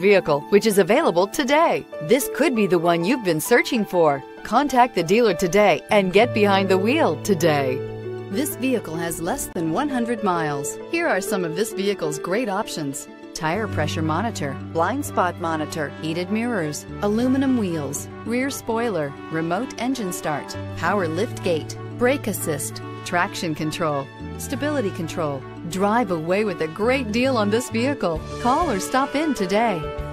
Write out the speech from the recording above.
vehicle, which is available today. This could be the one you've been searching for. Contact the dealer today and get behind the wheel today. This vehicle has less than 100 miles. Here are some of this vehicle's great options: tire pressure monitor, blind spot monitor, heated mirrors, aluminum wheels, rear spoiler, remote engine start, power lift gate, brake assist, traction control, stability control. Drive away with a great deal on this vehicle. Call or stop in today.